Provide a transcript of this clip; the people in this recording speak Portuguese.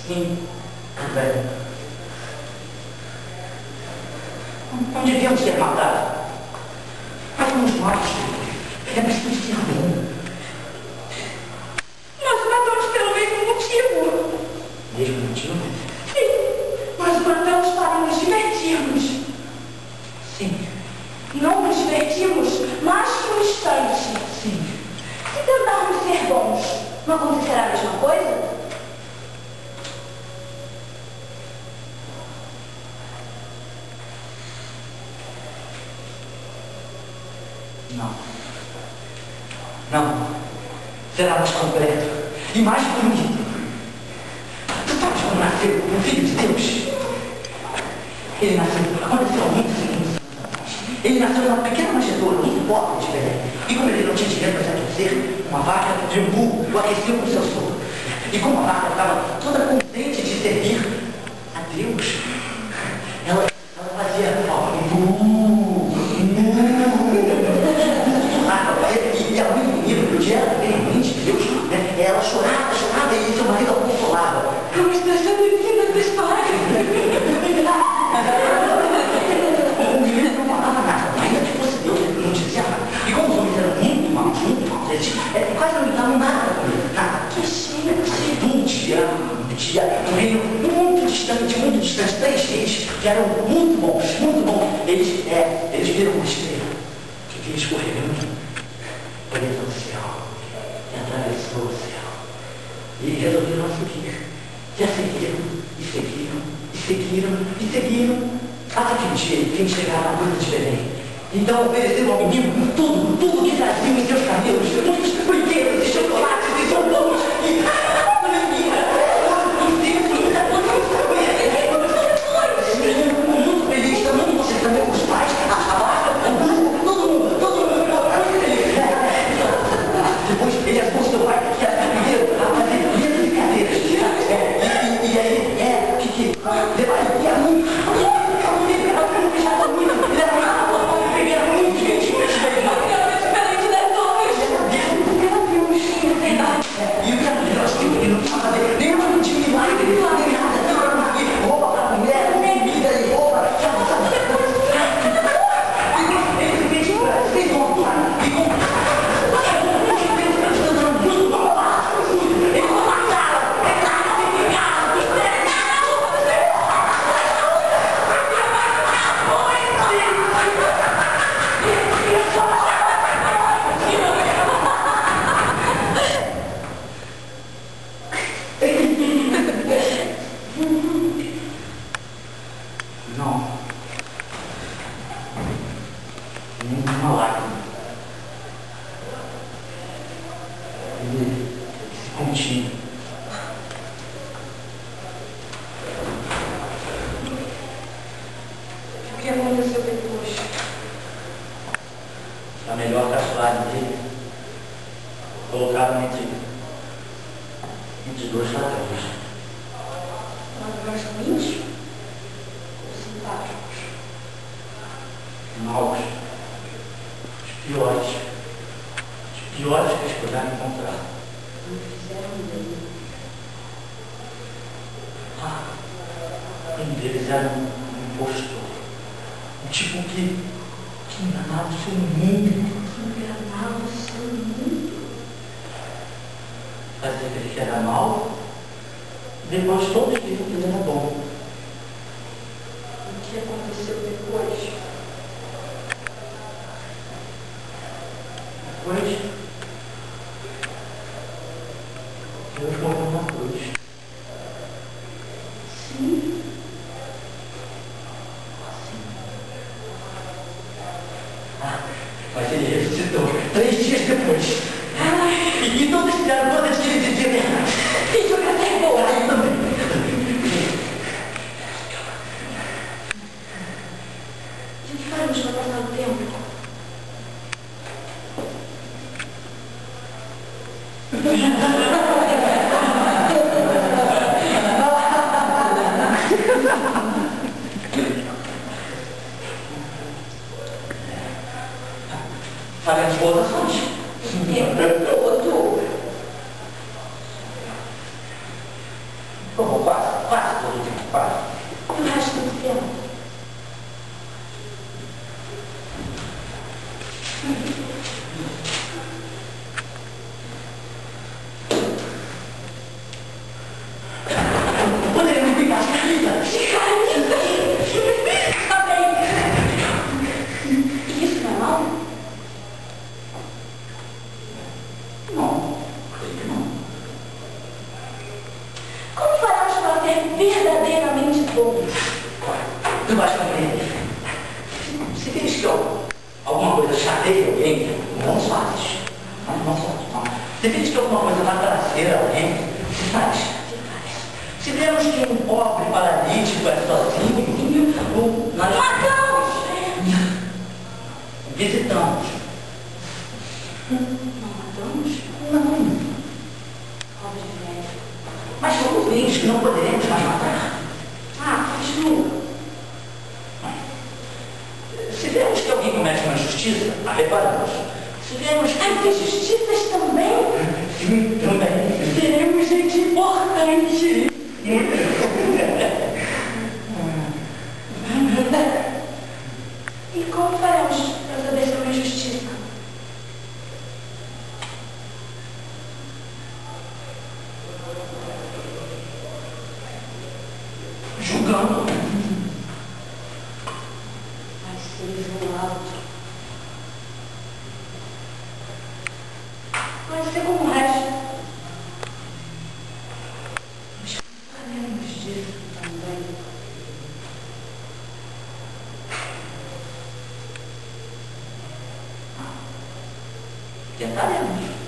Sim, velho. Não devíamos ter matado. Mas fomos mortos. É preciso ser bom. Nós matamos pelo mesmo motivo. Mesmo motivo? Sim, nós matamos para nos divertirmos. Sim. Não nos divertimos mais que um instante. Sim. Se tentarmos ser bons, não acontecerá a mesma coisa? Não. Não. Será mais completo e mais bonito. Tu sabes como nasceu o Filho de Deus? Ele nasceu, aconteceu muito seguinte. Ele nasceu numa pequena manjedoura, muito pobre de Belém. E como ele não tinha dinheiro para satisfazer, uma vaca de um burro o aqueceu com seu soro. E como a vaca estava toda contente de servir a Deus, ela fazia e a mãe do menino, que o dia era bem mãe de Deus, né? Ela chorava e seu marido a consolava. Eu estou achando linda essa história. O menino não falava nada, ainda que fosse Deus, ele não dizia nada. E como os homens eram muito maus, eles quase não me davam nada, nada. Que cheia. Um dia, no reino muito distante, 3 reis, que eram muito bons, eles viram uma estrela que vinha escorregando, presa no céu, e atravessou o céu. E resolveram seguir. E a seguiram, até que um dia, enfim, chegaram à gruta de Belém. Então ofereceram ao menino tudo que traziam em seus camelos, muitos brinquedos e chocolates e bombons e muito feliz, também você também com os pais, a vaca, o burro, todo mundo muito feliz. Depois ele assustou seu pai que aprendeu a fazer brincadeiras. E aí, levaria muito, ele era muito e o que era melhor, ele não precisava fazer nenhum tipo de milagre, nem nada, e roupa para mulher, comida e roupa, sabe? Ele pediu para vocês voltar e não. Nenhuma lágrima. Ele se continha. O que aconteceu depois? A melhor caçoada dele, colocaram entre 2 ladrões. Ladrões ruins? Ou simpáticos? Maus, os piores que eles puderam encontrar. Não fizeram bem. Um deles era um impostor, um tipo que enganava o seu mundo. Enganava o seu mundo. Fazia que ele era mau, depois todos viram que ele era bom. O que aconteceu depois? Depois, Deus morreu na cruz. Sim. Mas ele ressuscitou 3 dias depois. E todos fizeram todas que ele dizia verdade. E jogar até boa. Eu também. E o que faremos para passar o tempo? Faremos boas ações. O tempo todo. Como quase. bons. Tu vais compreender. Se vês que alguma coisa chateia alguém, não faz. Não faz. Se vês que alguma coisa vai trazer alguém, se faz. Se vemos que um pobre paralítico é sozinho, nós Matamos! visitamos. Não matamos? Não. Pobre velho. Mas somos vídeos que não poderemos mais matar. Ah, continua. Se vemos que alguém comete uma injustiça, a reparamos. Se vemos que... As injustiças também? Sim, também. Seremos gente importante. E como faremos para saber se é uma injustiça? Julgando. Vai ser isolado. Pode ser como o resto. Mas faremos disso também. Tentaremos.